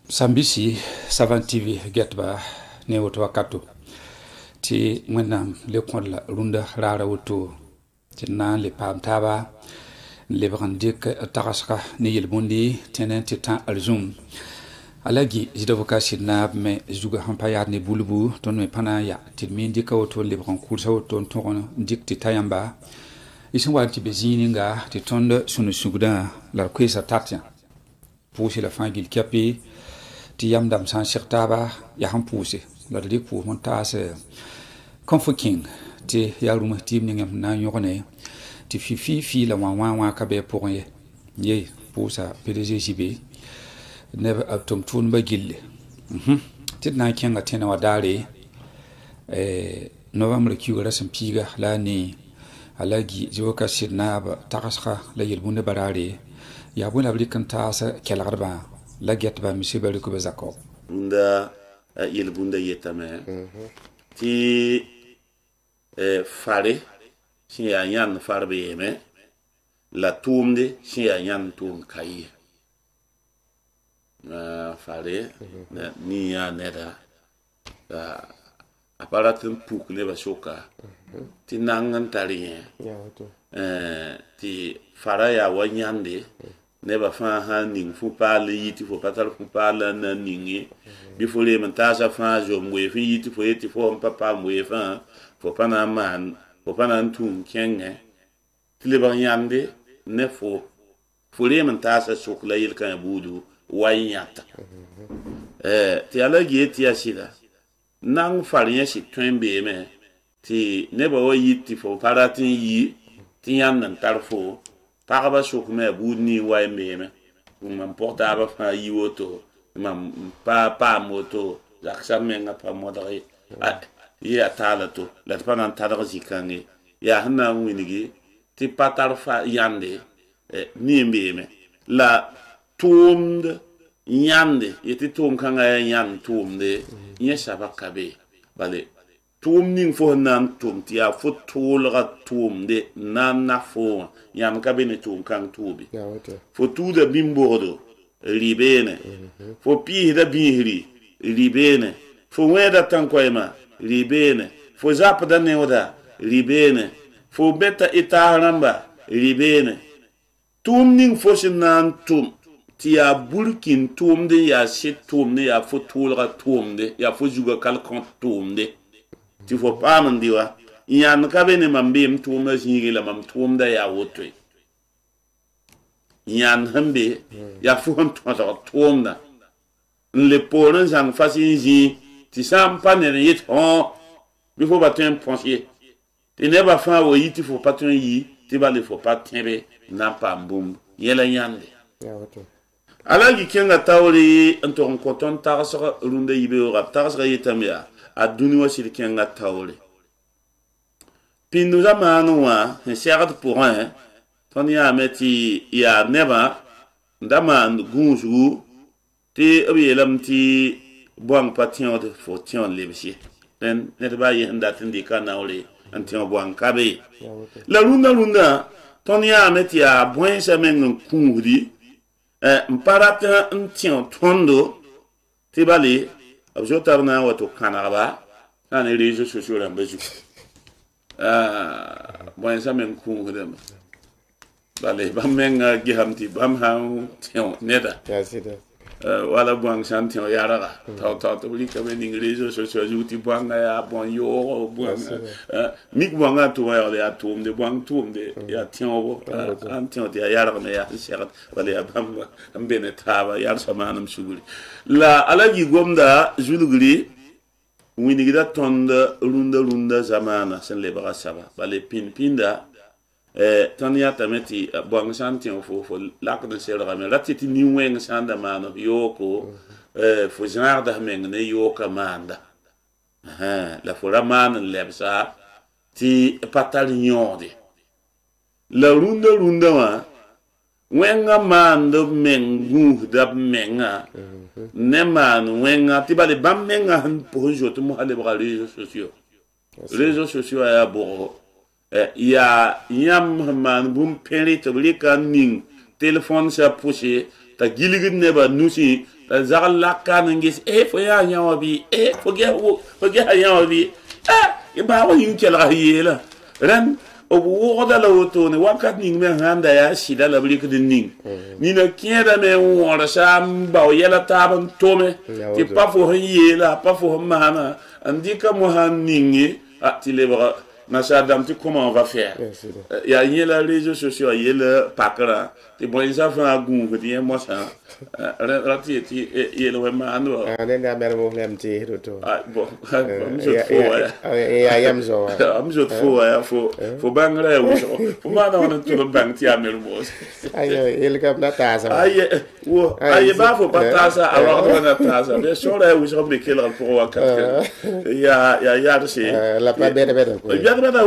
Sambisi Savant TV Getba ne woto wakato ti mwenam le kon la runda rara woto ti na le pam taba le brandik taraska ni yelbundi tenen ti tan alzum alagi jidovoka sinab me juga hampaya ne bulubu ton me pana ya ti mindi ka woto le bran kursa woto ton dik ti tayamba isin wa ti bezininga ti tonde sunu sugda la kwesa tatya pousse la fin gil kapi ti yam dam san shirtaba ya han pousse la dik pour montas comfort king ti ya ruma tim ni ngam na yone ti fi la wa ka be pour ye poussa PDG JB never atom tun ba gille ti na kenga tena wadare novembre ki wala san piga la ni alagi jiwoka sidnaba takasha la yelbunde barare ya buna blikan tasa kelarba la getba misibali ko bezako nda yelbunde yetame ti fare si ya yan farbe yeme la tumde si ya yan tum kai fare ni ya neda aparatin puk ne ba shoka ti nangan tarien ti fara ya wanyande ne ba fa ha ning fu pale yiti fo patal fu pala na ningi bi fo le menta sa fa jo mwe fi yiti fo yiti fo papa mwe fa fo pana man fo pana tum kenge ti le ba nyande ne fo le menta sa sokla yil kan budu wanyata ti ala ti asida nang farin shi twembe me ti ne ba wo yiti fo paratin yi ti yan nan tarfo paraba sok me budni wa me man porta ba fa yi woto man pa moto zaksa me nga pa modari ya talato la panan tadar zikange ya hana winigi ti patar fa yande ni me la tumd yande yeti tum kanga yan tumde yesa bakabe bale tum ning fo nan tum tia fo tolra tum de nan na fo yam kabe ne tum kang tubi fo tu da bimbodo libene fo pi da bihri libene fo weda tankoyma libene fo zap da neoda libene fo beta itaramba libene tum ning fo sinan tum ti ya bulkin tumde ya shit tumde ya fo tolra tumde ya fo juga kalkon tumde ti fo pam ndiwa yan ka bene mambem tumda jingi la mam tumda ya wotwe yan hambe ya fo tumda le poren sang fasin ji ti sam pa ne yit on bi fo batem pensier ti ne ba fa wo yiti fo patron yi ti ba le fo patembe na pambum yela yande ya wotwe alagi kenga tawri anton koton tagasra runde yibe ora tagasra yitamya aduni wasil kenga tawri pinu zamanu wa siagat pourrin toni ameti ya neba ndama gunju ti obiyelam ti boang patien de fortune lebsi den net ba yi ndatindi kanawle antion boang kabe la runda toni ameti ya boin semen kungri mparata ntien tondo tibali objotarna wato kanaba kana réseaux sociaux la beju bon ça men ku dem bale ba menga gihamti bam ha tien neda wala bon santion yara ta bli ka ben réseaux sociaux juti banga ya bon yo bon mik banga to ya tum de bang tum de ya tien o antien de yara me ya serat wala ya bam ambene taba yar samanam suguri la alagi gomda julugri winigida tonda runda zamana sen le baga saba bale pinda tania tameti bang santion fo lak de sera me ratiti ni wen sanda mano yoko fo janarda men ne yoka manda la fora man lebsa ti patal nyode la runda wa wenga mando mengu da menga ne man wenga ti bale bam menga han pojo to mo ale bra réseaux sociaux ya bo ya yam man bum peri to blika ning téléphone sa poussé ta gilgin ne ba nusi ta zagal lakkan ngis fo ya nyawa bi fo ge ya bi ba wa yin kela yela ran o woda la woto ne wakat ning me handa ya sida la blik din ning ni na kieda me wora sam ba o yela taban tome ti pa fo yela pa fo mana andika mo han ningi ti le ba na sa dam ti comment on va faire ya yela réseaux sociaux yela pakra ti bon ça fa gun ko ti mo sa rati ti yela we manu ne na mer mo ngam ti roto bon am zo fo ya yam zo am zo fo ya fo bangra ya wuso fo ma na wana to bang ti amer mo ay el kam na tasa ay ba fo patasa alors na tasa be so la wuso be kela pour wakat ya se la pa bere ko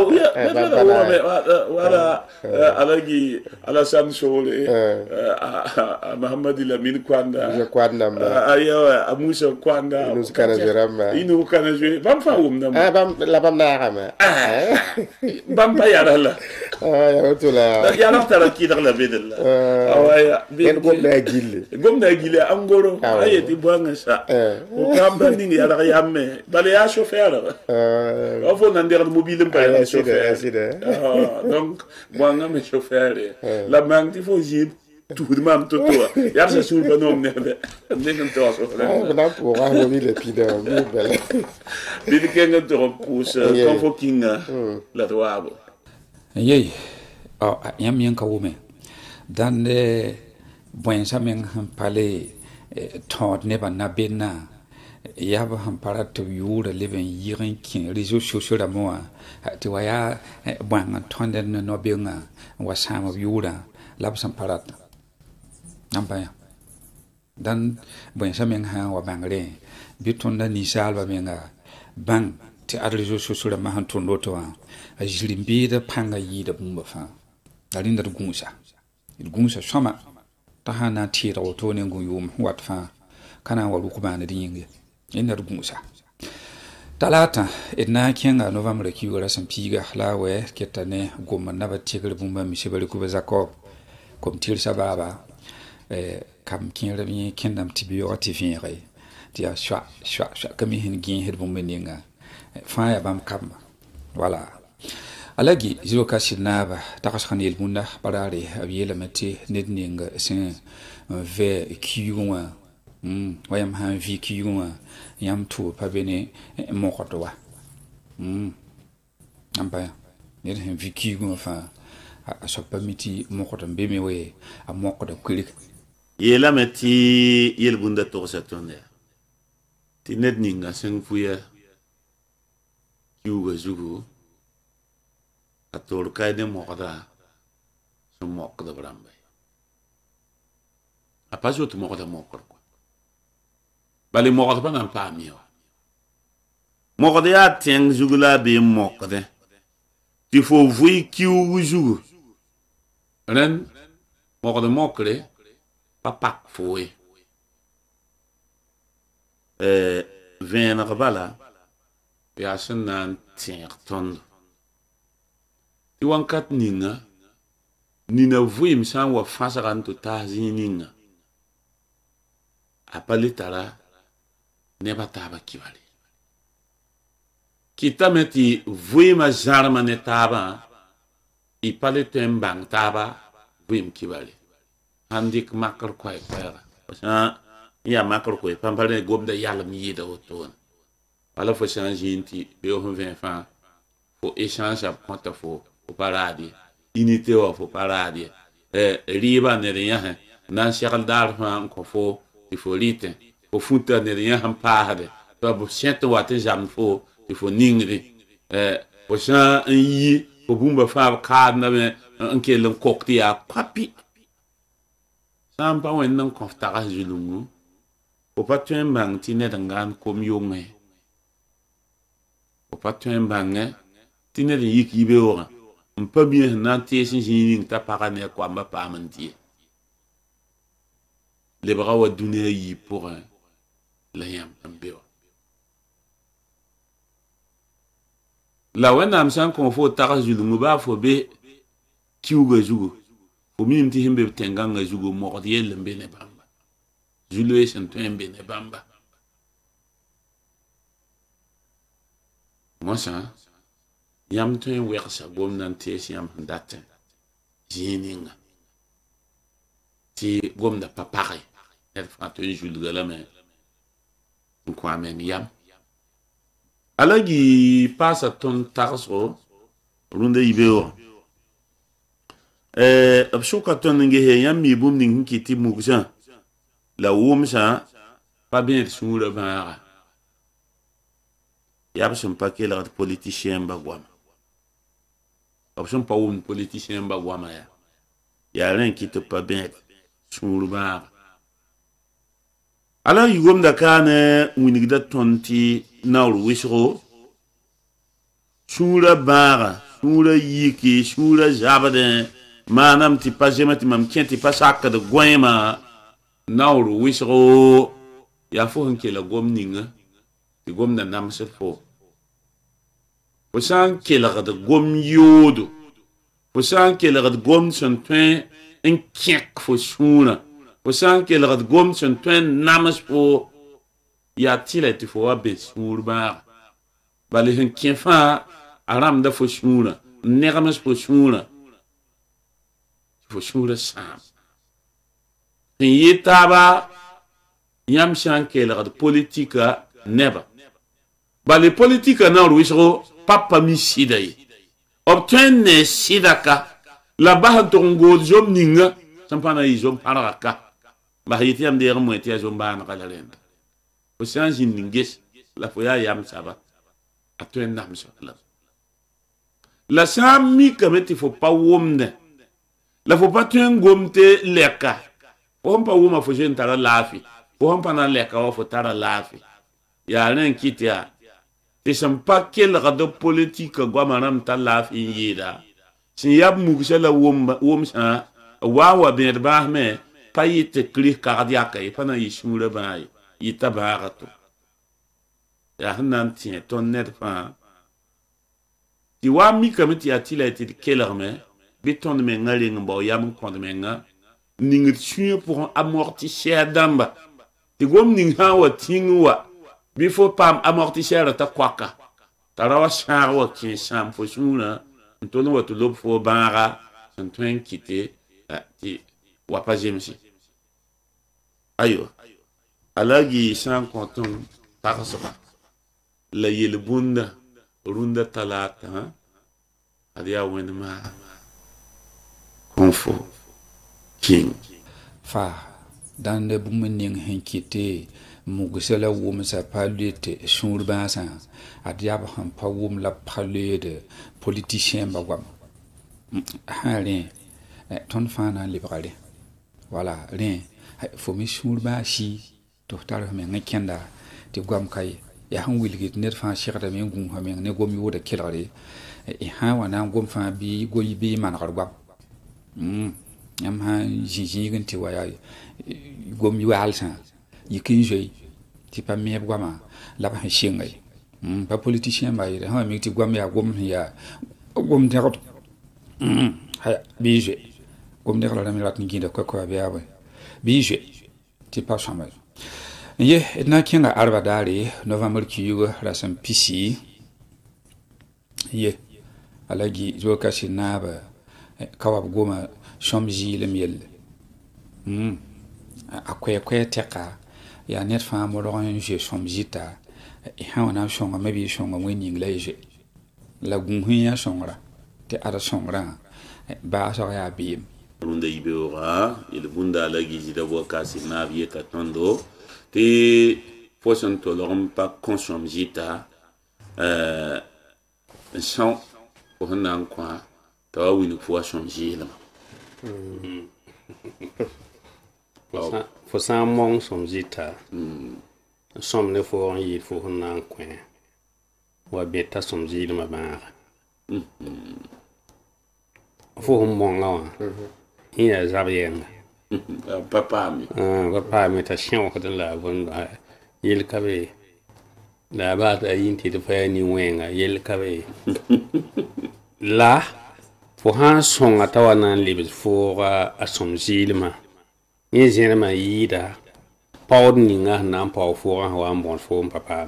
wala alagi ala san sole Muhammad Lamin Kwanda ayo amusa Kwanda inu kana jerama inu kana je bam fa na bam la bam na xama bam pa yara la ya tula ya na tara ki dar la bedel awaya ben gom na gille angoro ayeti boanga sa o kamba ni ya la yamme bale ya chauffeur o fo nan der mobile pa chauffeur donc boanga me chauffeur la mang ti fo jib tout de même tout toi ya se sur pas non ne ngam to so na pour mobile pida mi belle bi kenga to pousse quand faut kinga la doabo yey yam yen ka wume dan de boyen samen han pale tod ne ba na bena ya ba han para to yura leven yirin kin réseaux sociaux da mo ti waya bwan tonde no benga wa sama yura lab sam parat nambaya dan boyen samen han wa bangre bitonda ni salba menga bang ti réseaux sociaux da ma han tondo to a jirimbi da panga yi da bumba fa dalin da gunsa sama ta hana tira wato ne gun yum wat fa kana walu kuma na dinge inda gunsa talata idna kenga november ki wara san piga lawe ketane gomma na ba tigar bumba mi shebali ku bazako kom tir sababa kam kinra mi kendam tibiyo tifinre dia shwa kami hin gin het bumba ninga fa ya bam kam wala alagi zero kashinaba takashkhanil munda barare abiyela mate nedninga sin ve kiyuma wayam han vi kiyuma yam tu pabene mokotowa amba ned han vi kiyuma fa asoppa miti mokoto mbeme we a mokoto kulik yela mati yel bunda to satonde ti nedninga sin fuya yuga zugu ator kay de moqda so moqda brambe apajo to moqda moqor ko bali moqda ban pa miwa moqda ya teng zugula be moqda ti fo vui kiu zugu ren moqda moqre papak foi vena bala ya sunan tierton iwankat nina vuim san wa fasaran to tazininga apalitara neba taba kiwali kitameti vuima jarma ne taba ipalitem bang taba vuim kiwali handik makar kwai kwara ya makar kwai pampare gobda yalla mi yida oton ala fo changer inti be o 20 francs faut échanger à compte faut paradi unité wa faut paradi riba ne rien nan shakal dar fan ko fo il faut lite au futa ne rien han paade to bo chete wa te jam fo il faut ningri o chan yi ko bumba fa ka na me en kelen kokti ya papi samba wen nan ko ta julungu o patuen bang tine dangan kom yonge o patuen bang tine de yik yibe ora on peut bien nanti sin jini ta parane ko amba pa manti les bras wa dunia yi pour la yam ambeo la wana amsan ko fo ta julungu ba fo be kiuga jugo fo mi mti himbe tenganga jugo mo ko yelle mbene bamba julwe sẽn tõe n be ne bãmba mosã yãmb tõe n wɛgsa gomda n tees yãmb sẽn dat zĩig ninga tɩ gomda pa page ned fãa tõe n julga lame n kõ a meng yam ala gi paasa tõnd tagsgo rũndã yibeoog b sʋka tõnd n gese yãmb mi bũmb ning sẽn kɩ tɩ mugsã la wʋmsã pa bẽed sũurã bãaga yaa b sẽn pa kelgd politicien ba goama b sẽn pa wʋmd politicien ba goama yaa rẽ n kɩ tɩ pa bẽed sũur bãaga ala yigomda kaane wingda tõnd tɩ naoor wɩsgo sũurã bãaga sũurã yiki sũurã zabdẽ maanam tɩ pa zema tɩ mam kẽ tɩ pa sakd goẽmã naoor wɩsgo yaa fo sẽn kela gom ninga tɩ gomda namsd fo fo sã n kelgd gom yoodo fo sã n kelgd gom sẽn tõe n kẽk fo sũurã fo sã n kelgd gom sẽn tõe n nams fo yaa tɩla tɩ fo wa be sũur bãaga bala sẽn kẽ fãa a rãmda fo sũurã n negms fo sũurã fo sũurã sãam sẽn yɩ taaba yãmb sã n kelgd politika neba bala politika naoor wɩsgo papa mi sɩda ye b tõe n ne sɩda ka la bas n tʋg n good zom ninga sẽn pa na yɩ zom pãrga ka bas yɩ tɩ yãmb deeg n moe tɩ yaa zom baanega la rẽnda fo sã n zĩnd n ges la fo yaa yam saba a tõe n namsa la sã n mikame tɩ fo pa wʋmdẽ la fo pa tõe n gom tɩ lɛka fo sẽn pa wʋma fo zoe n tara laafɩ fo sẽn pa na n lɛka wa fo tara laafɩ yaa rẽ n kɩt yaa tɩ sẽn pa kelgd politika goama rãmb tar laafɩ n yɩɩda sẽn yab mugsa la wʋmsã waa wa bẽed baasme pa yɩ tɩ kris kagd yaka ye pa na yɩ sũurã bãa ye yɩ ta bãaga to yaa sẽn na n tẽ tõnd ned fãa tɩ waa mikame tɩ yaa tɩla tɩ d kelgme bɩ tõnd menga reng n bao yam n kõd menga ningd sũyã pʋgẽ amortɩsɛɛr dãmba tɩ gom ning sã n wa tĩng wa bɩ fo paam amortɩsɛɛrã t'a koaka t'a ra wa sãag wa kẽ sãam fo sũurã n tol n wa tɩ lob fo bãaga sẽn tõe n kɩte tɩ wa pa zemse aywa ala gi sã n kõ tõnd tagsga la yel-bũnda rũndã talaata ad yaa wẽnd maa kõ fo kĩng fa dãnda bũmb ning sẽn kɩte mugsa la wʋmsa pa loet sũur bãasã ad yaa sẽn pa wʋm la pa loed politicien ba goam sã rẽ tõnd fãa na n lebga rẽ wala rẽ fo me sũur bãasi tɩ f tar f meng n kẽnda tɩ goam ka ye yaa sẽn wilg tɩ ned fãa segdame n gũusa meng ne gom yooda kelgre sã wa na n gom fãa bɩ manegr goam yãmb sã n zĩ-zĩig n tɩ wa yaa gom yaalsã yik n zoe tɩ pa meeb goamã la b sẽn sɩnga ye pa politicien ba yɩɩda sã wa mik tɩ goam yaa gom sẽn yaa gom dẽgd bɩ y zoe gom dẽgra rãmb rat n gĩda koa bɩ yaa bõe bɩ y zoe tɩ pa sõma ye d na n kẽnga arba daare novãmbr kiuugã ra sẽn pisi ye ala gi zoka sɩd naaba ka wa b goma sõm zɩɩlem yelle a koɛɛ tɛka yaa ned fãa modg n zoe sõm zɩta sã wa na n sõngame bɩ y sõnga wẽ ning la y zoe la gũusẽ yã sõngra tɩ ad sõngrã baasg yaa beem rũndã yibeooga yel-bũnda la gi zɩda voka sɩd naab yeta tõndo tɩ fo sẽn tolg n pa kõ sõm zɩta n são fo sẽn na n kõ t'a wa wilg fo wa sõm zɩɩlmã fo sã n mong sõm zɩta sõm ne fo n yɩɩd fo sẽn na n kõ wa bẽ t'a sõm zɩɩlmã bãaga fo sẽn monga wã n yaa zab yɛnga pa paame t'a sẽoogd n la a bõn yel ka be la a baata a yĩn tɩ d pa yaa nin-wẽnga yel ka be la fo sã n sõnga t'a wa na n lebs fooga a sõm zɩɩlmã yẽ zẽrmã yɩɩda paud ninga na pau fo wa bon fo papa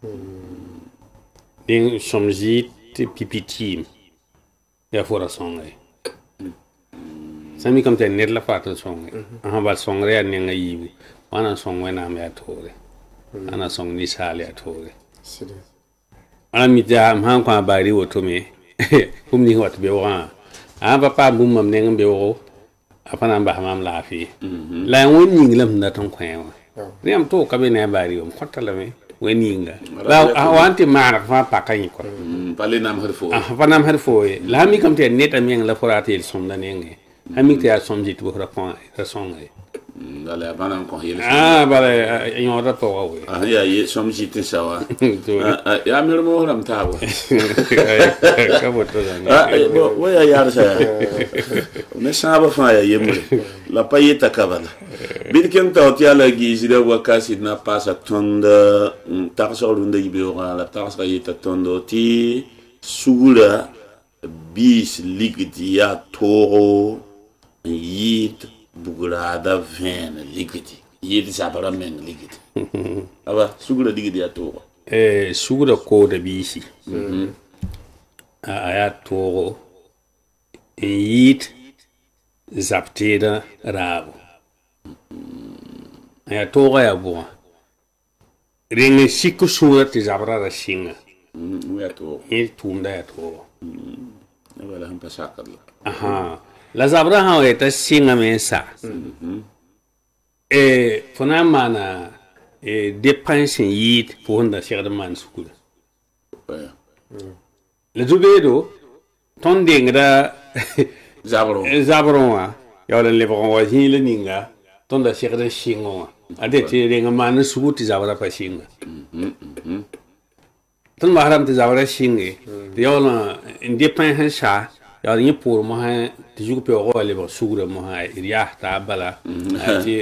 ding somji te pipitim ya fora songai sami kam te net la fata songai ba songre ya ninga yi wana songwe na me atore ana song ni sale atore ana mi ja ma kwa bari woto me kum ni wat be wa papa bum mam ne ngbe wo apana ba mam la fi la woni nglam na ton kwa riam to ka be ne bari om khotala me woni nga la wanti ma fa pa kan ko pale nam har fo fa nam har fo la mi kam te net am yang la forate il som da ne nge ami te a som jit bo ra kon ra songai dale bana ko yele bale yon ra to we ya ye som jit sawa ya mi mo ram tabo ka bo to da wo ya yar sa ne saba fa ya yemre la payeta kabala bilken tawti ala gi zida wakasi na pasa tonda tarso runda ibora la tarso yeta tondo ti sugura bis ligdi ya toro yit bugrada ven ligdi yit sabara men ligdi aba sugura ligdi ya toro sugura ko da bisi aya toro yit zapteda rabo aya toro ya bo ringe siku sura ti zabra da singa ya toro tunda ya toro wala han pasakalla la zabra ha eta singa mensa fona mana dépense yit pour nda cher man sukula le zubedo ton dingra zabro wa ya le lebron wa hile ninga ton da cher de singo ade ti ringa man sukuti zabra pa singa ton mahram ti zabra singe ya la indépendance sa ya ni pour moi ti ju pe ro le sugra mo ha iriya ta bala ati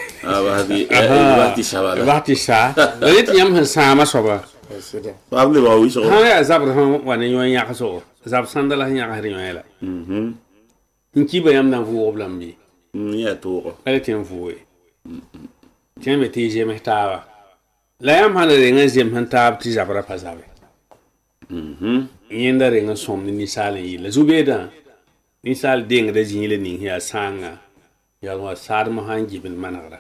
wati sa le ti yam han sama soba pable ba wi so ha zabra han wane yon ya ka so zab sandala han ya ka ri yon la nki ba yam na fu oblam bi ya to ale ti fu we ti me ti je me ta la yam han le ngazem han ta ti zabra pa zabe yenda renga som ni sale yi la zubeda ni sal ding da jinile ni ya sanga ya wa sar mo hanji bil manara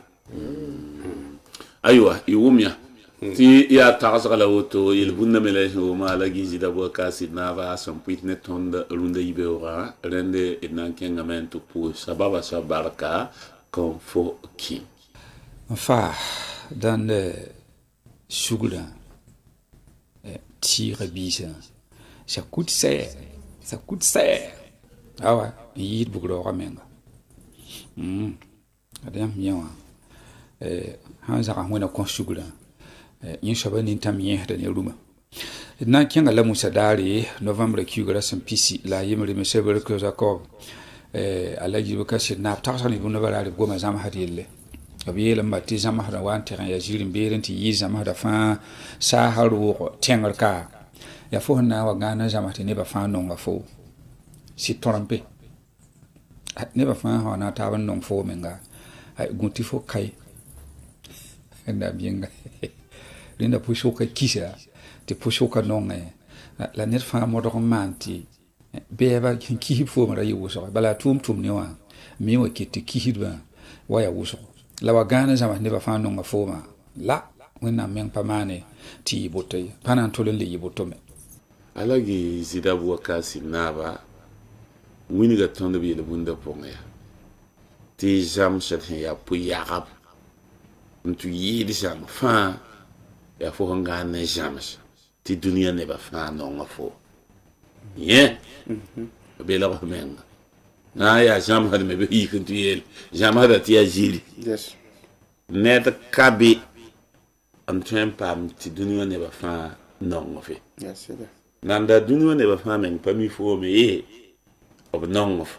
aywa iwumya ti ya tagasala woto il bunna mele ho mala gizi da bo kasi na va som pitne tonda runda ibeora rende enan kengamento pour sababa sabarka comme fo ki enfin dans le shugula tire bisa ça coûte cher ah ouais yid bugro ramenga adam yawa hanza ka hona kon shugula yin shabani tamye da ne ruma na kinga la musa dare november kugura san pisi la yimri me seber ko zakov alaji buka shi na taxani bu no balare goma zama hadille abiye lamba ti zama hada wan terrain ya jirin beren ti yi zama hada fa sa haru tengar ka ya fo na wa gana zama ti ne ba fa non ga fo si trompe ne ba fa ha na ta ban non fo menga ai gunti fo kai enda bienga linda pusho ka kisa ti pusho ka non la net fa mo do manti be ba ki fo mara yi wuso bala tum ne wa mi wa ki ti ki ba wa ya wuso la wa gana zama ne ba fa non ga fo ma la wena men pamane ti botai panan tolen le yibotome alagi zidabu wakasi naba wini ga tonda bi le bunda ponga ti jam shat ya pu yarab ntu yidi jam fa ya fo nga ne jam ti dunia ne ba fa no nga fo ye be la ba menga na ya jam had me be yikuntu yel jam hada ti ajili yes net kabi am pam ti dunia ne ba fa no nga fe yes it is nanda dunia ne ba fa men pami fo me e ob no nga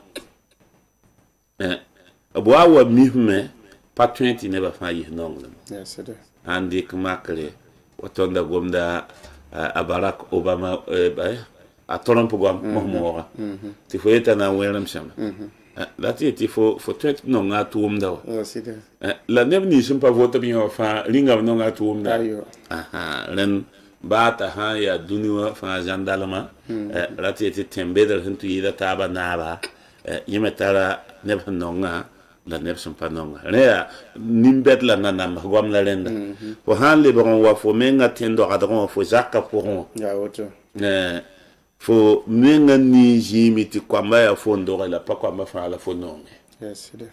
abo awa mi me patwenti ne ba fa yi no nga yes it is andi kmakle watonda gomda Barack Obama a Trump gom mo ti foyeta na welam sham la ti fo tek no nga tuum da sida la neb ni sun pa vota bi fa ringa no nga tuum da ayo ren ba ta ha ya duniya fa jandalama la ti tembe da huntu yi da ta ba na ba yimetara neb no nga la neb sun pa no nga re nimbet la na na gwam la renda ko han le bon wa fo menga tendo gadron fo zakka pour ya woto fo menga ni jimi ti kwamba ya fo ndo la pa kwamba fa la fo no sida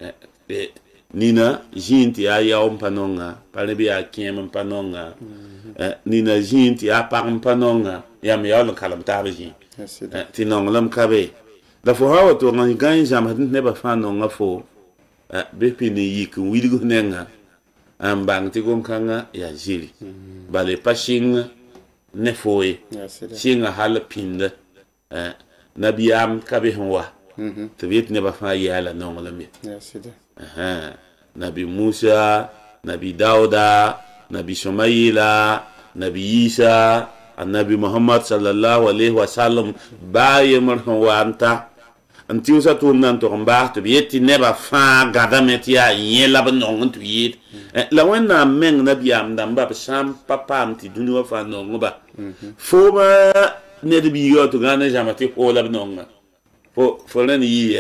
nina jinti ya umpanonga pale bi akiem panonga nina jinti ya par panonga ya mi ya lo kalam tabaji ti non lam kabe da fo hawa to ngan gan jam hadin ne ba fa nonga fo be pini yik widigo nenga ambang ti gom kanga ya jiri bale pasing ne foye singa hal pinda nabiyam kabe hwa tibit ne ba fa yala nonga lam sida nabi Musa, nabi Dauda, nabi Shumaila, nabi Isa, nabi Muhammad sallallahu alaihi wasallam baye marhan wanta anti usa to nan to mba to yeti neba fa gadamet ya yela banong to yit la wana men nabi am damba sam papa am ti dunu fa no ba fo ba ne de bi yo to gana jamati o la banong fo len yiye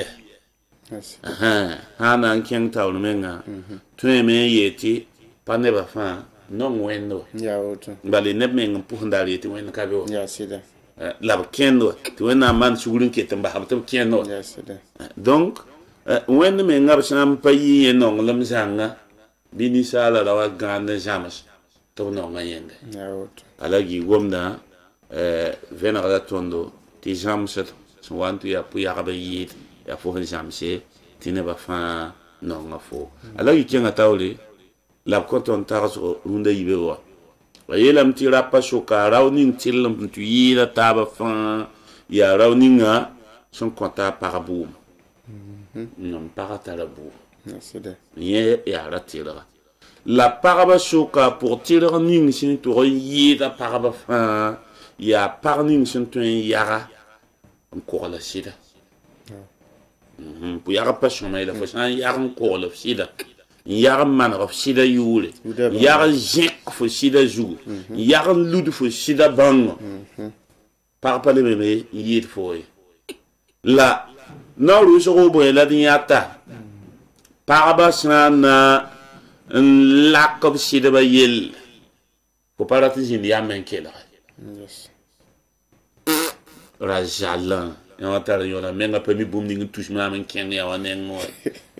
hana nkeng taw menga tue me yeti pane ba fa no wendo ya woto bali ne men pu ndali yeti wen ka be ya sida la kendo to wen man sugulun ke tamba habta kendo ya sida donc wen me ngab sam payi no lam zanga bini sala rawa gande jamas to no ngayende ya woto alagi gomda vena da tondo ti jamset so wantu ya pu ya ba yit ya fo jamse tine ba fa no nga fo ala yi kenga tawle la konton tarso runda yibe wa yelam tira pa shoka rawning tilam tu yira taba fa ya rawninga son konta parabu non paratarabu sida ye ya ratira la paraba shoka pour tirer ning sin to yira paraba fa ya parning sin to yara encore la sida pour yara pas chômer la fois yara encore le sida yara man of sida yule yara jek fo sida jou yara lud fo sida bang par pas le bébé yit fo la na ru so bo la diata par sana la comme sida ba yel ko parati jin ya men kela rajalan ya tar yo la menga pe mi bum ni touche ma men ken ya wanen ngo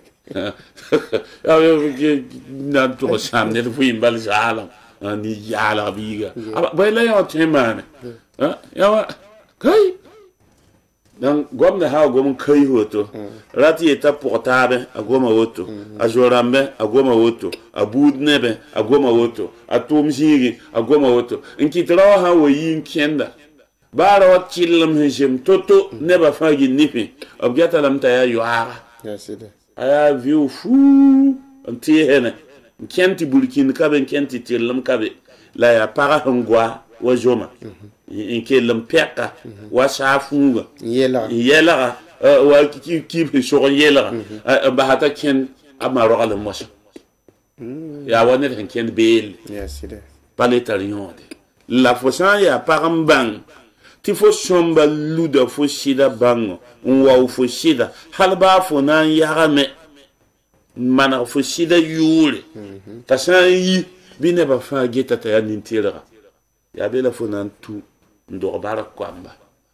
ya na to sam ne fu imbal jala ni yala biga ba la ya temane ya wa kai dan gomna ha gom kai hoto rati eta portable a goma woto a jorambe a goma woto a budnebe a goma woto a tomjiri a goma woto inkitra ha wo yin kenda bara wat chilam hejim toto neba fagi nipi objata lam ta ya yuara aya view fu anti hene kenti bulkin kabe kenti tilam kabe la ya para ngwa wa joma inke lam peka wa safunga yela wa ki so yela ba hata ken amaro ala mos ya wane ken bel paletarion la fosan ya parambang ti fo somba luda fo sida bango wa fo sida halba fo nan yarame mana fo sida yule ta san yi bine ba fa geta ta ya nintira ya bela fo nan tu ndo bara kwamba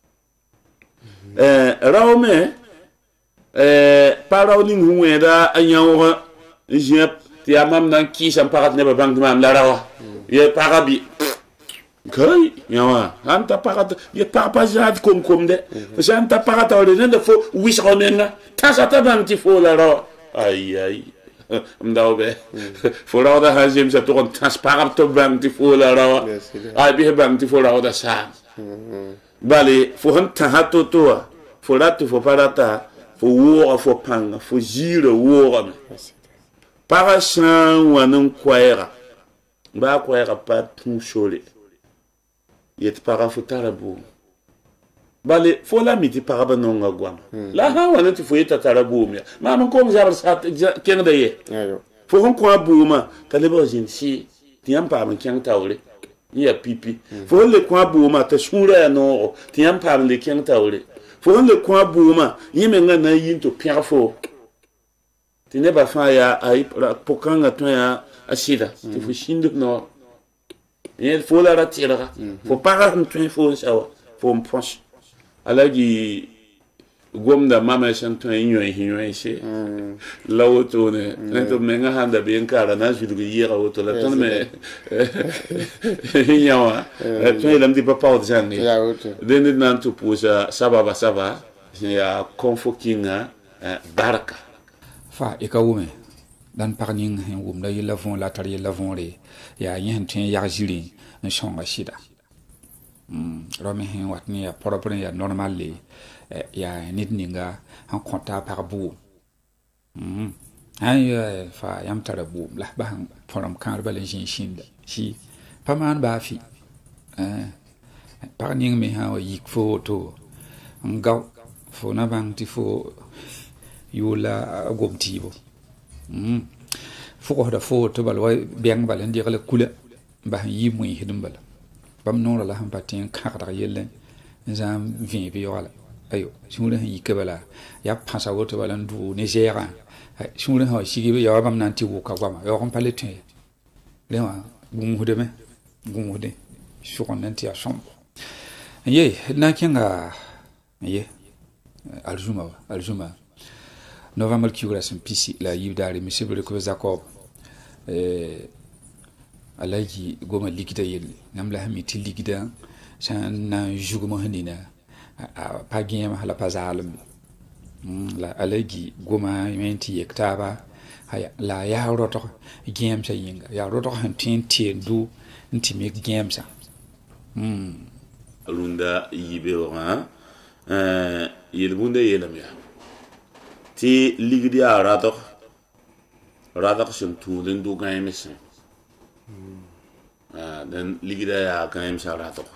rawme paraw ni ngweda anyawo jep ti amam nan kisam parat ne ba bang mam la rawa ye parabi kai yawa anta parat ye papa jad kom de anta parat awle ne fo wis romenga tasa ta bang ti fo la rawa ay mdawbe fo rawa da hazim sa to tas parat to bang ti fo la rawa ay bi bang ti fo rawa da sa bale fo hanta hato to fo ratu fo parata fo wo fo panga fo jira wo para san wanan kwaira ba kwaira pa tout chole yet para fo tarabu bale fo la mi ti paraba no nga gwam la ha wana ti fo yeta tarabu mi ma man ko mjar sa ken da ye fo hon ko abuma ta le bo jin si ti am pa man ken tawle ya pipi fo le ko abuma ta shura ya no ti am pa le ken tawle fo le ko abuma yime nga na yin to pia fo ti ne ba fa ya ai pokanga to ya asida ti fo shindu no il faut la retirer faut pas rentrer faut ça faut me pencher alagi gomda mama shanto hinyo she la woto ne neto menga handa bien kara na judu yira woto la ton me hinyawa to lam di papa o jangi den nan to pusa sababa saba ya confokinga baraka fa ikawume dan parning hen wum la yela fon la tar yela fon re ya yen tin ya jiri en shonga shida romi hen watni ya propre ya normally ya nit ninga han konta par bu ay fa yam tar bu la ba han forum kan balen shin shi paman ba fi parning me ha yik photo ngaw fo na bang ti fo yula gomtibo fuko da fo to bal way beng bal ndi kala kula ba yi muy hidum bal bam non la ham patin khakra yelle zam vi bi wala ayo shule yi kebala ya pasa woto bal ndu Nigeria shule ha shigi bi ya bam nan ti wo ka gwama yo kon paletin le wa gum hude shukon nan ti a shom ye na kinga ye aljuma novembre qui ouvre son pisi la yibdari monsieur le ko Jacob alaji goma likita yel ngam la hami ti likita san na juguma hanina pa gem hala pazalam la alaji goma menti yektaba haya la ya roto gem sa yinga ya roto han tinti du ntimi gem sa alunda yibe wa yelbunde yelam ya ti ligdi a radak sun tu den du gaim sen den ligda ya gaim sa radak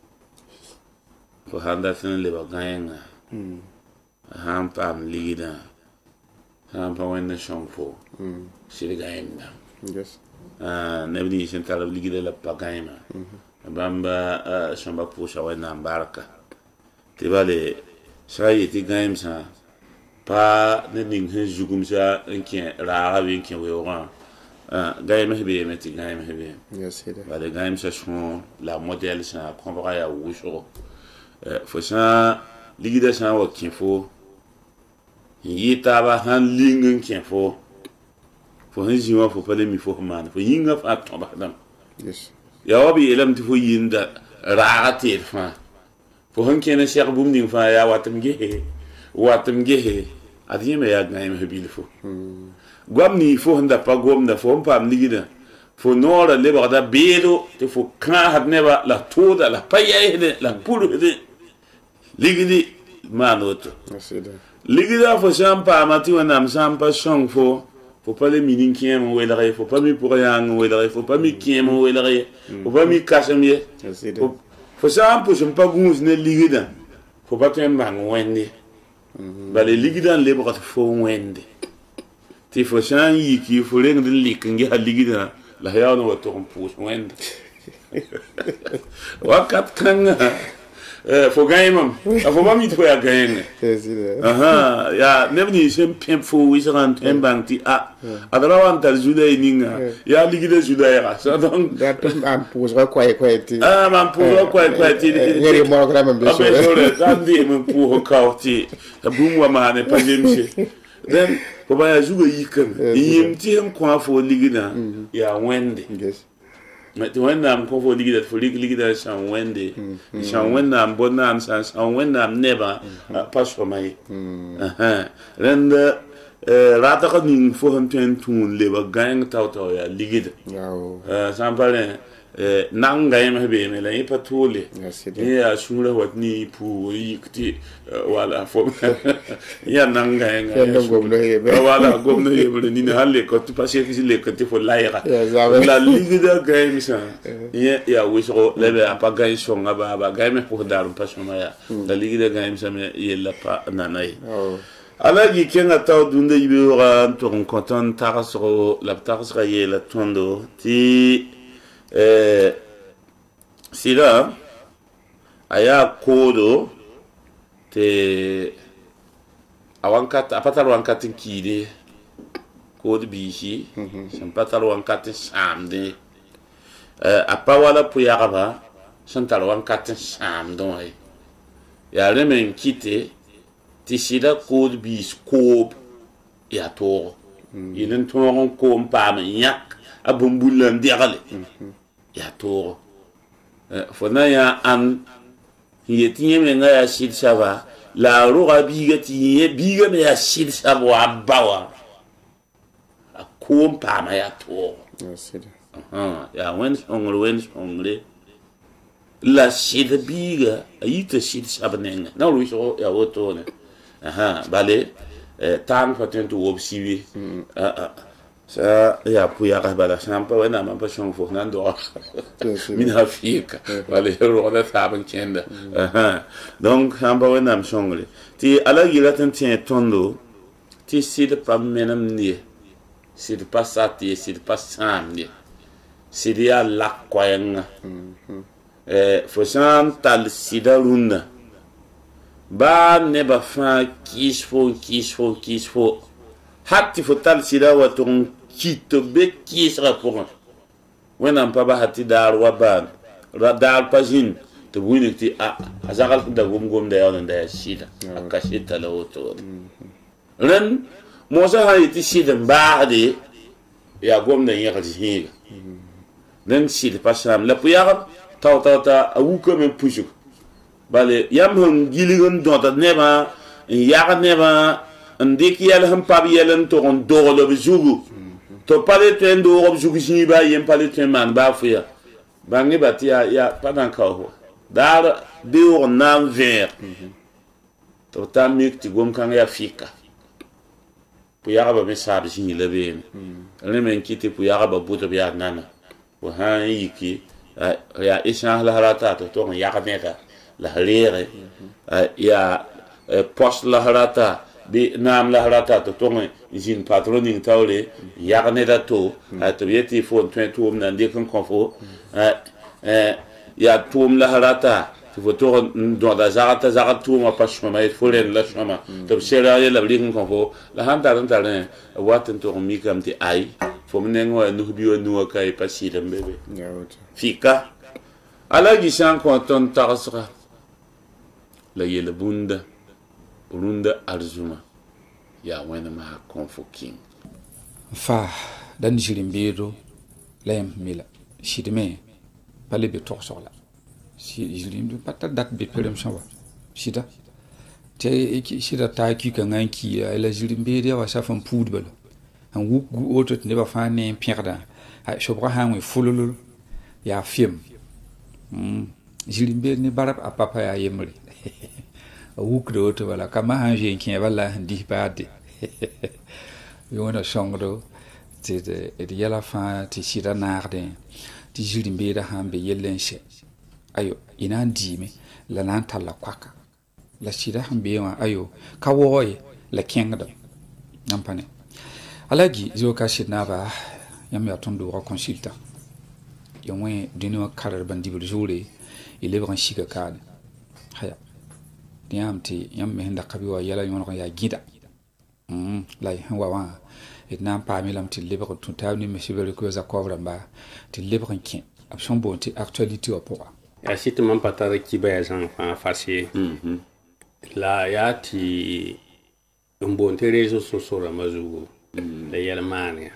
ko handa sen le ba gaim ham pam ligda ham pa wen shong fo sir gaim da yes nebni sen tala ligda la pa gaim bamba shamba pusha wen baraka ti bale sai ti gaim sa pa ne ning he jugum sa enkin ra wi enkin we wa gaim hebe meti gaim hebe yes hede ba de gaim sa son la modèle sa convra ya wusho fo sa ligida sa wa kin fo yita ba han lingen kin fo han jiwa fo pale mi fo man fo yinga fa to ba dam yes ya wabi elam ti fo yinda ra te fa fo han ken cheikh bum ning fa ya watam gehe adiyeme ya gaim hebil fo gwamni fo handa pa gomna fo pam ligida fo nora le bagda bedo te fo kan had neba la toda la payede la pulu de ligidi manoto ligida fo champa amati wana champa song fo pas les minin qui aiment ou il faut pas mi pour rien ou il faut pas mi qui aiment ou il faut pas mi cacher faut ça pour je pas gousse ne ligida faut pas tenir mang wende ba les ligida les bras faut wende ti faut ça yi qui faut les de likingi ha ligida la ya no to pour wende wakat kanga faut gagner même faut pas mi trouver à gagner ya nebni sem pem fo wisran tembanti adara wan tal juday ninga ya ligide juday ra so donc am pour quoi ti man pour quoi ti ngeri monogram be so kandi men pour kauti bum wa ma ne pas jemche then faut pas jouer yikan yimti hem kwa fo ligida ya wende mais tu vois nam ko fo ligida fo ligida san wende san wenda bona san wenda neba pas so mai renda rata ko ning fo han ten tun le ba gang taw taw ya ligida san pale nanga yema be me la yipa tole ya shura watni pu yikti wala fo ya nanga ya gomno yebe wala gomno yebe ni halle ko tu passer ki le ko ti fo laira la ligue de game ça ya wisro lebe apa gay so ngaba ba gay me pour darum pas ma ya la ligue de game ça me yella pa nanay ala gi kenga taw dunde yibe ora to konton tarasro la tarasra yela tondo ti sida aya kodo te awankat apatal wankatin kide kod bishi san patal wankatin samde apa wala puyaba san tal wankatin samdo ay ya remen kite ti sida kod bis kob ya to yinen to ko pam yak abumbulan diagale ya to fona ya an yetinye menga ya shid shava la roga biga tiye biga me ya shid shava bawa akom pa ma ya to ya wen ongre la shid biga ayita shid shava nenga na lu so ya woto ne bale tan fatentu wobsiwi sa ya puya ka bala sampa wana ma pa shon fo nan do min hafika wala ro da saban kenda donc sampa wana am shongle ti ala gilatan tien tondo ti sid pa menam ni sid pa sati sid pa samni sid ya la kwanga fo sam tal sidarunda ba ne ba fa kisfo hatti fo tal sida wa ton kito be kisra pour wena pa ba hatti dar wa ban radar pajin to wini ti azagal da gum da yawan da sida akashita la woto ren moza ha ti sida ba de ya gum da ya higa ren sida pasam la puya ta awuko men pujuk bale yam hon giligon dota neba ya neba ndik yel ham pab yelen to on dolo bizugu to pale to endo rob zugu ba yem pale to man ba fuya bangi batia ya padan ka ho dar de on nan ver to tamik ti gom kan ya fika pu ya ba me sab jini lebe ne men kiti pu ya ba buto ya nana wa ha yiki ya isha la harata to ya kaneta la halere ya post la harata bi nam la harata to tonge jin patroning tawle yagne da to to yeti fon 20 nan de kan konfo ya tum la harata to foto do da zarata to ma pas ma et folen la chama to sera ya la bling konfo la handa dan talen waten to mi kam ti ai fo menengo no biyo no kai pasida mbebe fika ala gi san ko ton tarasra la yele bunda arzuma ya wena ma konfoking fa dan jirim bedo lem mila shidme pale be tok sola si jirim du patta dak be pelem shawa shida te eki shida ta ki kan anki la jirim be wa safan poud balo an wugu otot ne ba fa ne pierda ha shobra ha we fulul ya film jirim be ne barab a papa ya yemri wukdo to wala kama hanje kin wala di bade yona shongdo te de yala fa ti shira narde ti jirimbe da hambe yellenche ayo ina ndime la nan talla kwaka la shira hambe wa ayo kawoye la kengdo nampane alagi zo ka shina ba yam ya tondo ko consultant yomwe dino karar bandibul jure ile ban shiga kan haya yamti yam me henda kabiwa yala yon ya gida lay wa et nam pa mi lam ti libre tout tawni me sibere ko za kovra ba ti libre kin option bonti actualité au poa ya site man patara ki ba yan fa fasi la ya ti bonti réseaux sociaux la mazugo la yala mania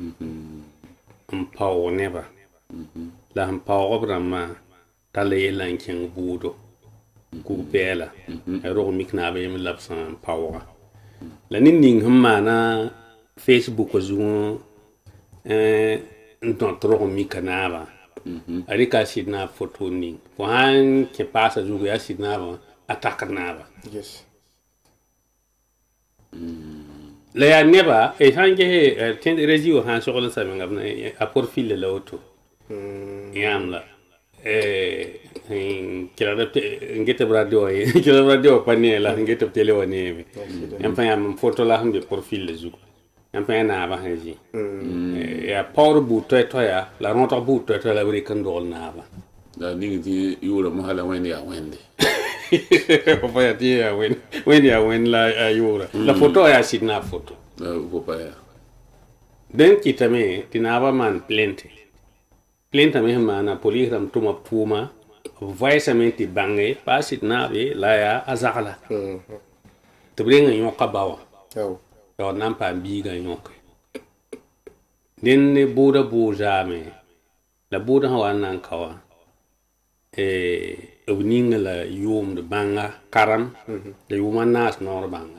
pawo neba la pawo brama tale lankin budo ku bela ro mikna be yim lapsan pawo la ning hamana Facebook ko zuwa nton tro mi kanaba ari ka sidna photo ni fo han ke pasa zugo ya sidna ba attaque na ba yes la ya neba e hange ten regio han so ko sa ngam a profil le auto yam la ngete radio kila radio pani la ngete tele woni yam pa yam photo la hambe profil le zugo yam pa na ba hanji ya power boot to ya la ronta boot to la bari kan dol na ba da ni ti yura mahala wende ya wende papa ya ti ya wende ya wen la yura la photo ya sidna photo papa ya den kitame tinaba man plente me mana poligram tuma puma voisamenti bange pasit nabe la ya azala to bringa yoka bawa yo nampa biga yoka den ne boda bojame la boda hawa nan kawa obninga la yum de banga karam de yuma nas nor banga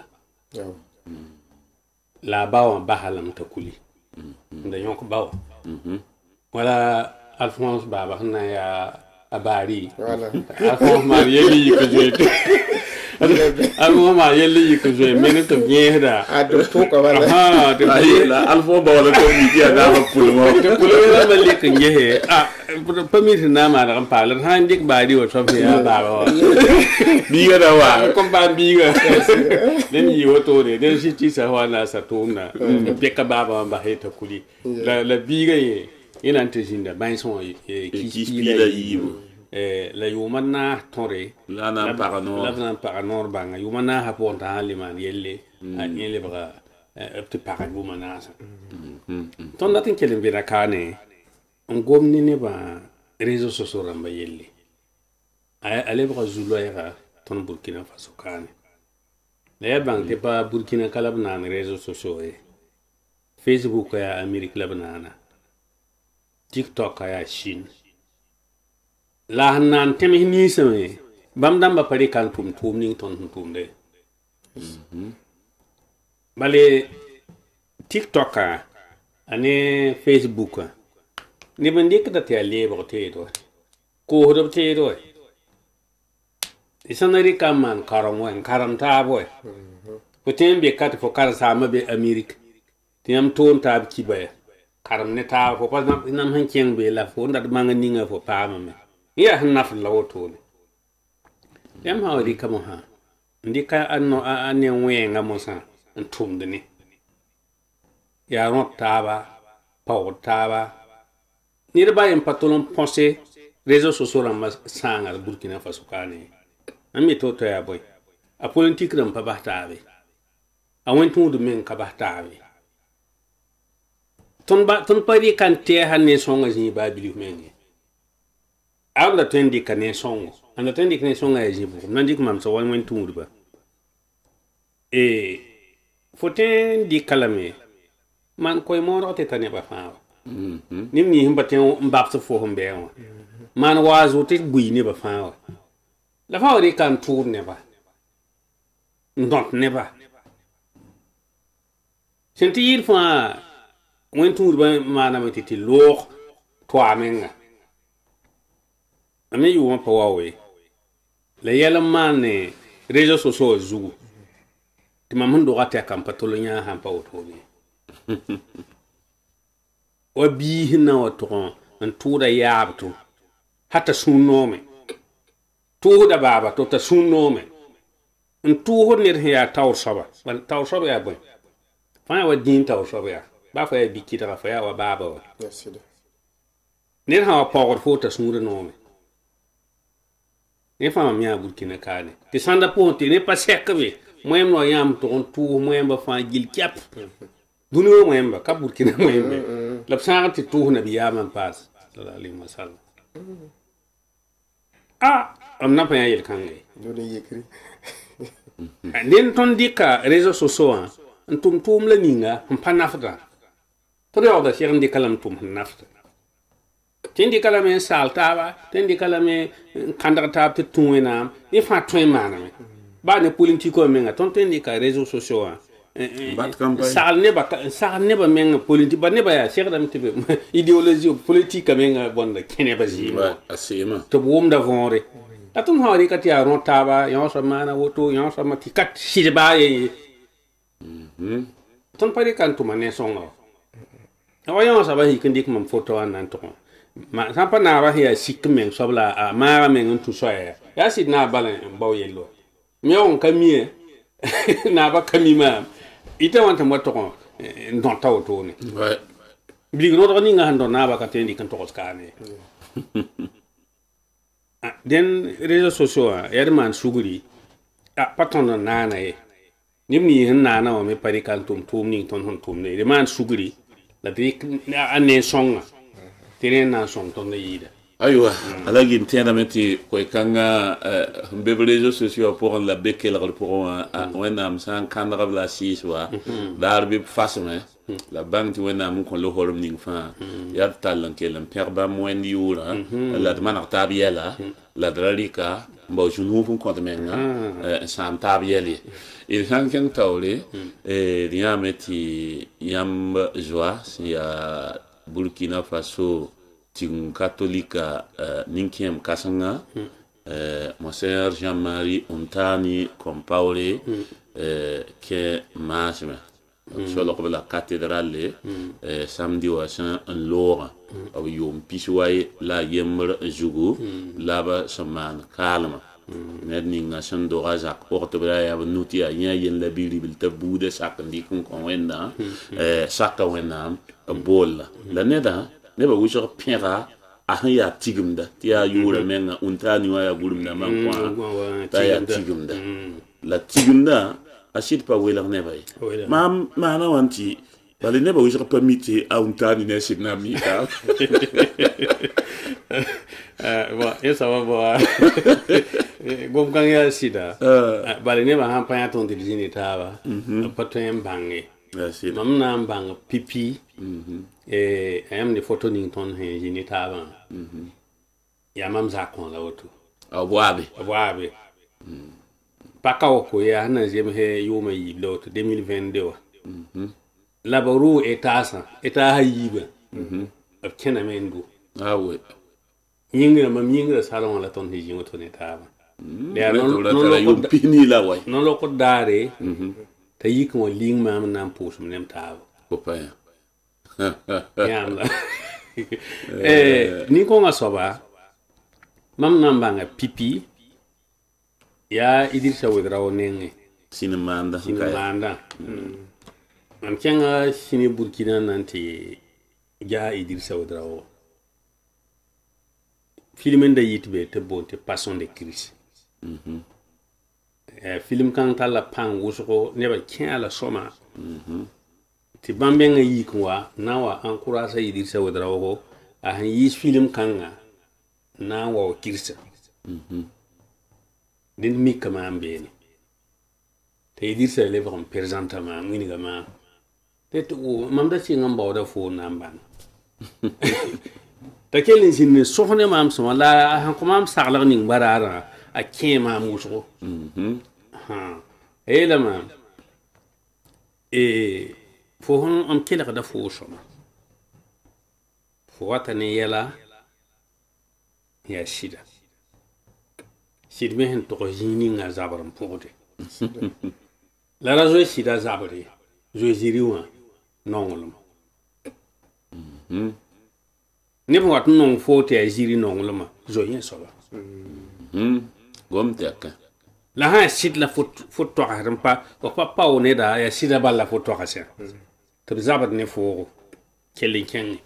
la bawa bahalam takuli nda yoka bawa wala Alphonse Baba na ya abari Alphonse Marieli ko joyte Alphonse Marieli ko joy minute of nyehda ado to ko wala ha de la Alphonse Baba la ko mi dia da ba pulmo la mali ko nyehe permit na ma ram pa la han dik ba di o so ya ba bi ga da wa ko ba bi ga den yi woto de den shi ti sa wa na sa to na pe ka baba ba heta kuli la bi ga ye ina antezinda banson kispila yibo la yumana tore la na paranor banga yumana haponta haliman yelle yelle baga te paragu manasa ton datin kelen bira kane ngomni ne ba réseaux sociaux ramba yelle ale baga zulo ya ton Burkina Faso kane la bang te pa Burkina kalabna réseaux sociaux Facebook ya Amérique labnana TikTok ya Chine la nan temi ni seme bam dam ba pare kan tum ni ton tum de bale TikTok ane Facebook ni bandik da te ale ba te do ko hodo te do isanari kaman karam ta boy ko tembe kat fo kar sama be Amerique tiam ton tab kibaya karam ne ta fo pas nam han keng be la fo ndat manga ninga fo pama me ya hanaf la woto yam hawri kamo ha ndika anno ane wenga mosa ntum de ni ya rot taba paw taba ni de bayen patolon pensé réseaux sociaux ram sanga Burkina Faso kane ami to ya boy a politique ram pa bahtabe a wentu de men ka bahtabe ton pari kan te hanne songa ji babili mengi awda tendi kan songo anda tendi kan songa ji bu nandi kuma so wan tumur ba foten di kalame man koy moro te tane ba fa nim ni himba te mbap so fo hombe man wazo te bui ne ba fa la fa ri kan tour ne ba ndot ne ba senti ir fa wen tu ba mana ma titi lo to amenga ame yu ma pawawe le yela mane réseaux sociaux zugu ti mam ndo gata kam patolo nya han pa otobi o bi hinna o to an tuda yabtu hatta sunnome tuda baba to ta sunnome an tuho ner ya taw saba ya boy fa wa din taw saba ya ba fa bi kita fa ya wa baba yes ner ha power fota sunre nome ne fa mi a Burkina kane ti sanda ponte ne pa sekbe moyem no yam to on tu moyem ba fa gil kap duno moyem ba ka Burkina moyem la sa ti tu na biya man pas sallallahu alaihi wasallam am na pa yel kangai do ne yekri nden ton dika réseaux sociaux tum la ninga mpanafda to do da sheikh ndi kalam tum nafta tendi kalame saltaba tendi kalame kandar tab te tuwena ni fa tuwe mana me ba ne politiko menga ton tendi ka réseaux sociaux sal ne ba men politique ba ne ba ya cheikh dam tibe idéologie politique men bonda kene ba zi asima to bom da vonre atum hawri kat ya ron taba yon so mana woto yon so mati kat shirba ye ton pare kan to mané songa awayon sa ba hikindik mam photo anan to ma sampa na ba ya sikmen sobla a mara men tu so ya sid na balen baw yello mi on kamie na ba kamima ita wanta moto ndon tawto ni ouais bi no ni nga hando na ba ka tendi kan to skane den réseaux sociaux ya man suguri patron na na e nimni hin na na o me pari kan tum ni ton hon tum ne man suguri la dik ane songa tenen na song ton ne yida aywa alagi ntena meti ko kanga mbebe réseaux sociaux pour la bekel pour wenam san kandra la siswa darbi fasme la banque wenam ko lo horum ning fa ya talan kelam perba mwendi ura la demana tabiela la dralika mbo junu fun ko menga san tabieli il san ken tawle rien meti yam joie si ya Burkina Faso ting catholique ninkiem kasanga Monseigneur Jean-Marie Ontani Compaoré que masme sur la cathédrale samedi wa saint Laurent au yom pisway la yemr jugu laba saman kalma net ninga san do razak porte bra ya nuti ya yen la bibil tabude sak ndikun ko wenda sakka wenam bol la neda neba wusho pera ya tigumda tia yura menga untani wa ya gurumda man kwa ta ya tigumda la tigumda ashit pa wela neba mam mana wanti bali neba wusho permiti a untani ne signa mika ba esa wa gom kan ya sida bali neba han pa ya ton dilini taba patem bangi mam na bang pipi ayam ni photo ning ton he jini taba ya mam za kon la wotu abwabe paka ko ya na jem he yuma yi lot 2022 laboru etasa eta hayiba ab kena mendu awe yingra mam yingra salon la ton he jini to ne taba ya non lo pini la way non lo ko dare ta yik mo ling mam nam pusum nem taba ko pa yamla ni ko nga soba mam nambanga pipi ya Idrissa Wedrao nenge sinimanda am kenga sini Burkina nanti ja Idrissa Wedrao filmen da yitbe te bonte passion de Christ film kan tala pang wusko neba kala soma ti bambenga yikwa nawa encourage Idrissa Wedrao a han yi film kanga na wa kirsa din mikka ma ambeni te Idrissa le vom presenta ma ngini ga ma te to mam da ci ngam bawda fo namban ta kelin sin sohne mam so la han ko mam sagla ning barara a kema muso ha ela ma fo hon am kela da fo soma fo wata ne yela ya shida me hen to jini nga zabaram pogde la razo shida zabari zo ziriwa nongolum ne bo wat nong fote a ziri nongolum zo yen soba gom teka la ha shid la foot to harampa o papa o ne da ya shida balla foot to hasa to zabat ne fo kelin ken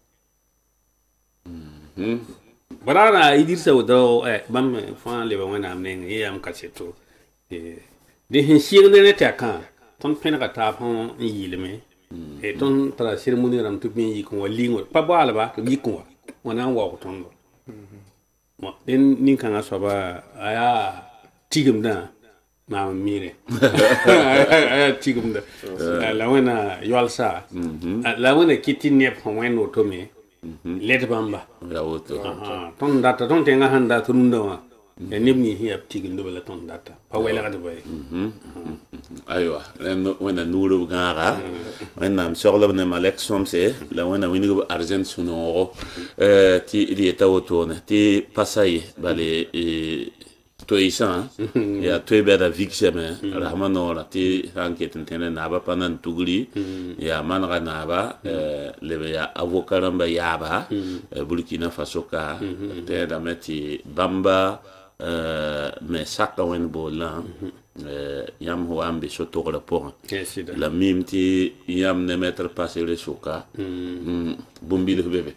barana Idrissa Wedrao bam fa le ba wana amne yam kaseto de hin shirne ne ta kan ton pena ka ta fon yilme ton tra ceremony ram to bin yiko walingo pa bala ba to yiko wana wa ko ton mo den nin kan asoba aya tigum da ma mire aya tigum da la wana yolsa la wana kitine fon weno to me let bamba ya woto ton data ton tenga handa tununda wa ya nebni hiya tigin do la ton data pa wela ga de bay aywa wena nuru gara wena msorla ne malek somse la wena wini argent suno ti ilieta otone ti pasai bale to isa ya to beda victime rahmanora ti hanke tentene naba panan tuguri ya manra naba lebe ya avocaramba yaba Burkina Faso ka te da meti bamba mais saka wen bolan yam ho ambe so to la pour la mimti yam ne mettre passer le soka bombi le bébé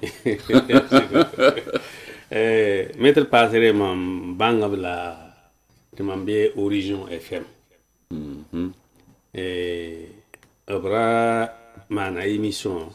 mettre passer mam banga la de mambe Horizon FM abra mana émission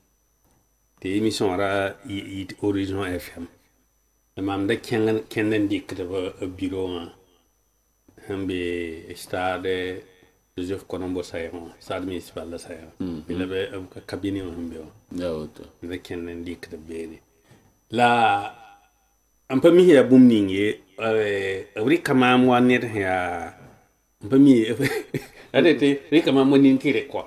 ra Horizon FM mam da kenden dik de bureau hambe stade Joseph Konombo Sayon stade municipal da Sayon il avait un cabinet hambe da kenden dik de bene la un peu mi ya bum ninge ri kama mo net ya un peu mi adete ri kama mo nin tire quoi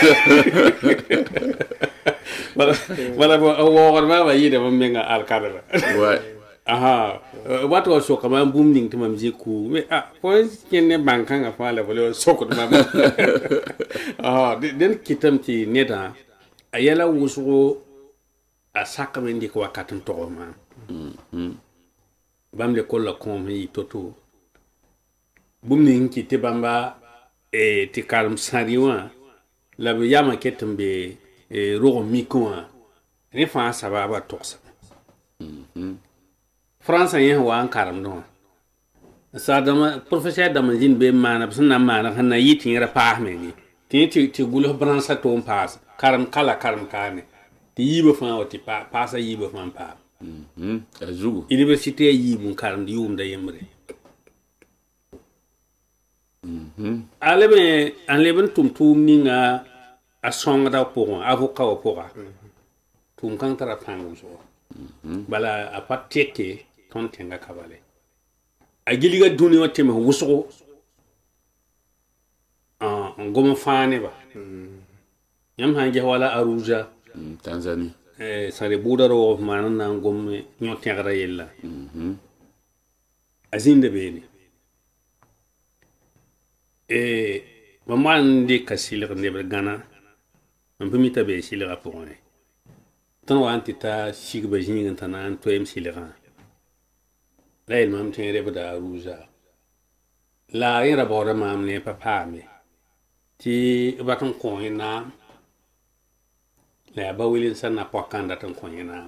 wala wo ba yide mo menga al kadara ouais aha what was so kama bum ning tumam jiku me point kenne bankanga fala wala soko ma den kitamti neta ayala wusu a sakamendi ko wakatun to ma bam le kolla kom yi toto bum ning ki te bamba ti kalm sariwa la be yama ketumbe rogo mikwa ni fa sababa toksa France yen wa an karam no sadama professeur dama jin be mana sunna mana hanna yiti ra pa me ni ti gulo bransa to pass karam kala karam kane ti yiba fa wati pa sa yiba fa pa azu université yibu karam di yum da yemre alebe an leben tum ninga a songa da pour avocat o pour tum kan tara pangu so bala a pateke ton tenga kabale a giliga duni wate me wuso ngoma fane ba yam hanje wala aruja Tanzanie sare budaro manan na ngomme nyotengra yella azinde beni maman de kasilir ne Ghana un peu mita be silira pour on tan wa antita sigba jini tan an to em silira la il mam tin rebe da ruja la ira bora mam ne papa me ti baton ko ina la ba wilin san na pakanda tan ko ina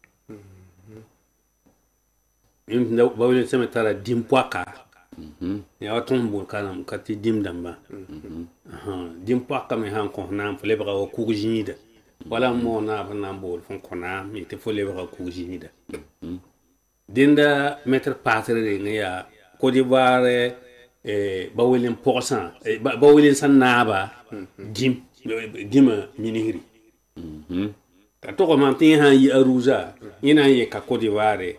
ba wilin sama tara dimpwaka ya waton bul kanam kati dim damba dim pakka me han ko nam fle ba ko kujinida wala mo na na bol fon ko na mi te fle ba ko kujinida dinda mettre patre ne ya Côte d'Ivoire ba welin pourcent ba welin san naba dim minihiri ta to ko man tin han yi aruza ina yi ka Côte d'Ivoire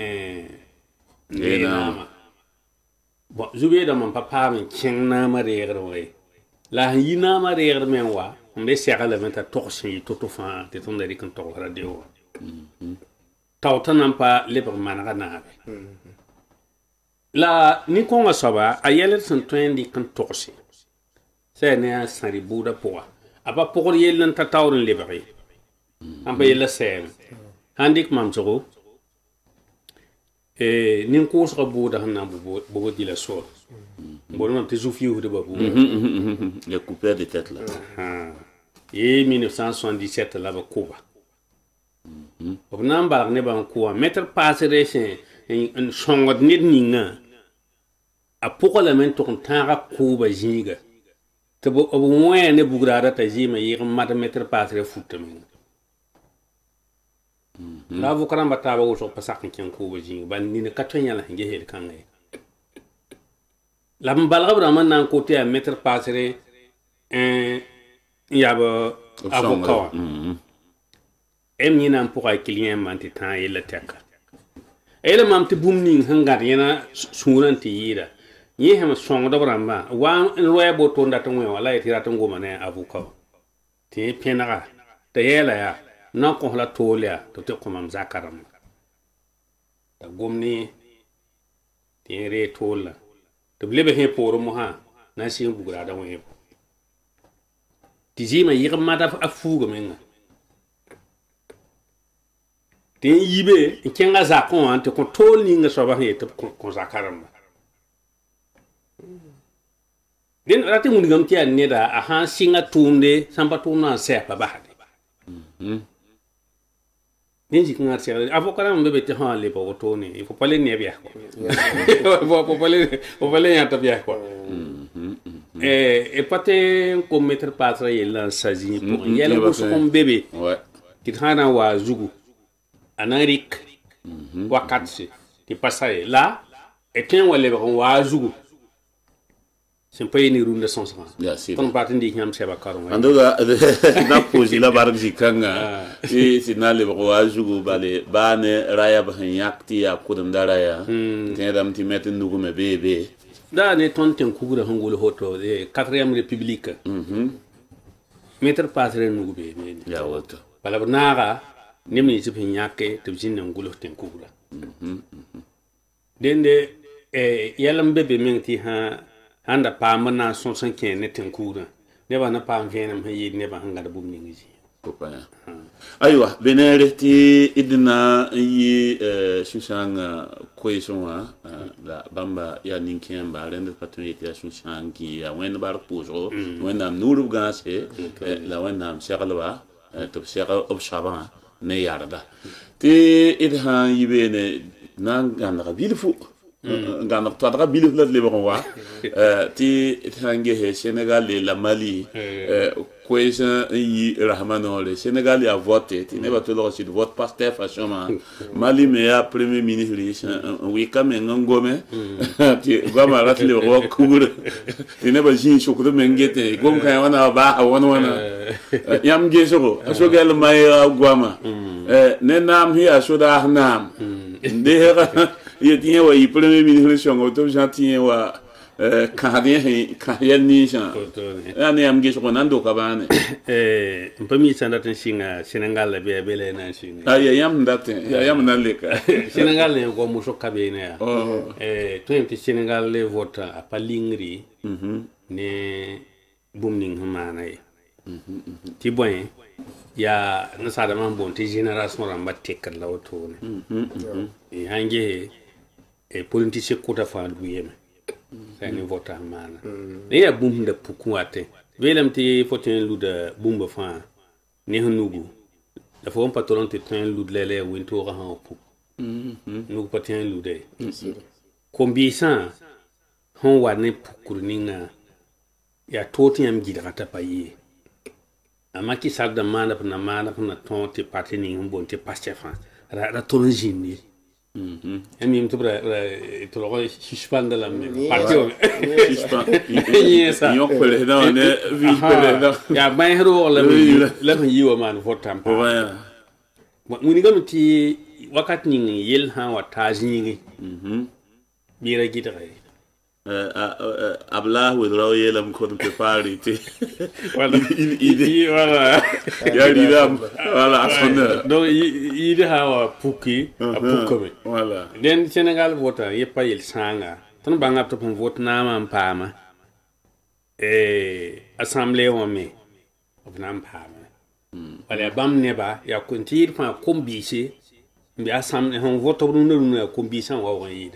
nama bon zube da man papa min king na ma regre we la yi na ma regre men wa mbe segala men ta toxi to fa te ton dari kan to radio tawta nan pa lebar man ga na la ni ko nga soba ayele san twendi kan toxi c'est ne sari buda poa aba pour yelen ta tawren lebari amba yela sen handik mam zogo nin ko so buda hanna bo di la so bo non te soufi ou de babu le coupeur de tête là et 1977 là ba Cuba on n'embarque ne ba ko mettre passer un songot nit ninga a pour la men ton tara Cuba jinga te bo moyen ne bugrada ta jima yir mat mettre passer foot men la vo karamba taba wo so pasak kin Cuba jinga ban ni ne katonya la nge hel kan ngai la mbalga bra man nan côté à mettre passer yaba avocat em ni nan pour ay client man ti tan yela teka ele mam te bumning hangar yana sunan ti yira yi hem song da bramba wa roya bo to ndata ngwe wala ti rata ngoma ne avuka ti penara te yela ya na ko la tolia to te ko mam zakaram ta gomni ti re tola to blebe he poro mo ha na si bugra da ngwe ti jima yi ma da afugo menga tin yibe kenga zakon ante ko tolni nga soba he to ko zakaram den rati mun gam ti ne da a han singa tumde samba tumna sepa bahade den ji kan arsia avokara mo be te han le bo to ni il faut pas les ne bien quoi faut pas les ya ta bien quoi et pate ko mettre patra yella saji pour yella ko so kom bébé ouais ki khana wa zugu anarik wakatsi ti passaye là et tiens wale ba wa zugu c'est pas une runde sans sens ton parti ndi nyam seba karon andoga na poji la barji kanga e sinale ba wa zugu bale bane raya ba yakti ya kudum daraya tiens dam ti metin nugo me bebe da ne ton ten kubura hangolo hoto e 4e république mettre patre nugo bebe ya woto bala naga nimni zipin yake tibjin nan gulo ten kubura dende yalam bebe menti ha anda pa mana son san ken ne ten kubura ne ba na pa venam hayi ne ba hanga da bum ni ngi popa aywa benere ti idna yi shushanga koisonwa la bamba ya ninken ba rende patronité ya shushangi ya wen bar pujo wen nam nuru gase la wen nam shagalwa to shagal obshaba ne yarda te idha yibene nan ganda bilfu ganda to daga bilfu la lebon wa ti tange he Sénégal et la Mali cohésion yi rahmano le Sénégal a voté ti ne ba to lo ci vote pasteur fachoma Mali me ya premier ministre oui quand même ngome ti goma rat le ro kubur ti ne ba jin shukuru mengete gom kan wana ba wana yam gesoro so gel may gwama ne nam hi asoda nam de yeti wa yi premier ministre shongo to janti wa kadien ni jan ani am gesoro nando kabane mpami sanda tan singa Senegal be bele na singa ay yam ndate yam na leka Senegal ne ko muso kabene ya to yimti Senegal le vota a palingri ne bumning humana ti boy ya na sada man bon ti génération ramba tekkat la woto ne hange politicien kota fa duyeme ni vota mana ne ya bum de pukuate velam ti foten luda bumba fa ne hanugu da fo patron ti ten lud lele winto ga han pu nugu paten lude combien hon wa ne pukurninga ya toti am gidra ta paye amaki salda mana na tonte patini bon te pastefa ra tolonjini Emi mtubra to lo suspende la partio yo pele no ne vi pele ya ban hero la yiwa man votam pa muni gam ti wakati ni yel ha wa tajini bira gidra abla wedro yelam kon prepare ti wala idi wala ya diram wala asona do idi hawa puki apukobe wala den Senegal vota yepa yel sanga ton banga to pon vote na man pama assemblée wa me obnam pama wala bam neba ya kontir fa kombisi mbi assemblée hon vote no kombisi wa wa yida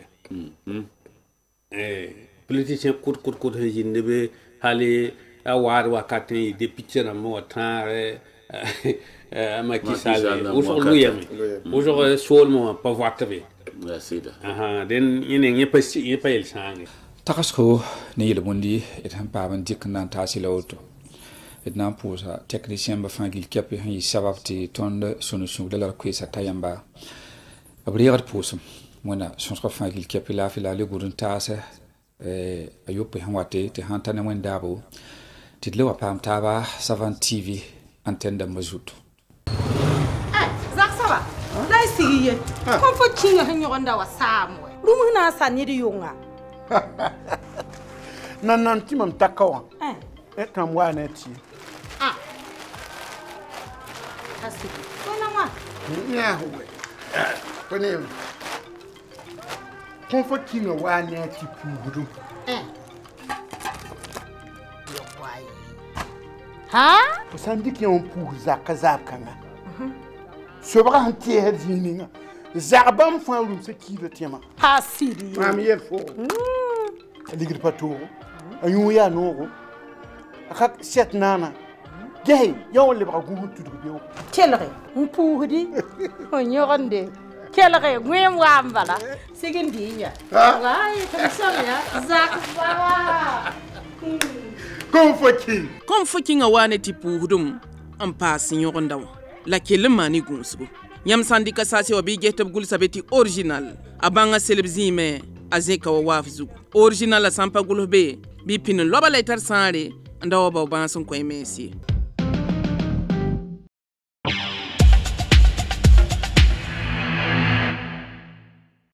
politicien kut hejinde be hali awar wakati de picture mo tare Macky Sall aujourd'hui aujourd'hui seulement pas voter merci den yene yepa el sangi takasko ne yele bondi et han pa ban dik nan tasila auto et nan pousa technicien ba fangil kapi han sababti tonde solution de la kwesa tayamba abrigat pousa mona sonsko fangil kapi la fila le gurun tasa ayope han wate te han tane wen dabo tidle wa pam taba Savant TV antenne de Mazout. Zak ça va? Dai sigiye. Kon fo kinga hanyo gonda wa samwe. Rumu na saniri yonga. Nan ti mam takawa. Etam wa na ti. Asi. Kona wa. Nya howe. Kone. Kon fo kinga wa na ti puhudu. Ha? Sandik yon puh zakazakanga. Sobra hanti herzininga. Zarbam fa rum se kilo tema. Ha siri. Mam yer fo. Ligir pato. Ayun ya no. Akak set nana. Gay, yon le bra gumu tudru. Kelre, mpuhudi. Onyorande. Kelre, ngwem wambala. Segendinya. Wai, kamsamya. Zakwa. Konfoking a wane tipu hudum an pasin yorondaw la kelim mani gunsugo nyam sandika sasi obi getab gul sabeti original abanga selebzime azeka wa wafzu original la sampa gulbe bi pin loba letter sare ndawa ba bansun koy mesi